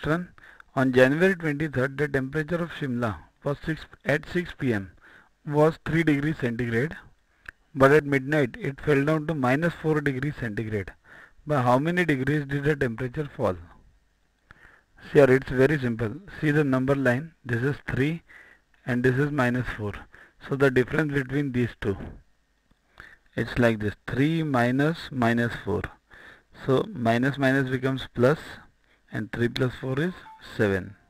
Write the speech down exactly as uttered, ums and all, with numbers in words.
next one. On January twenty-third, the temperature of Shimla was six at six p m was three degrees centigrade, but at midnight it fell down to minus four degrees centigrade. By how many degrees did the temperature fall? Here it's very simple. See the number line. This is three and this is minus four. So the difference between these two, it's like this, three minus minus four. So minus minus becomes plus, and three plus four is seven.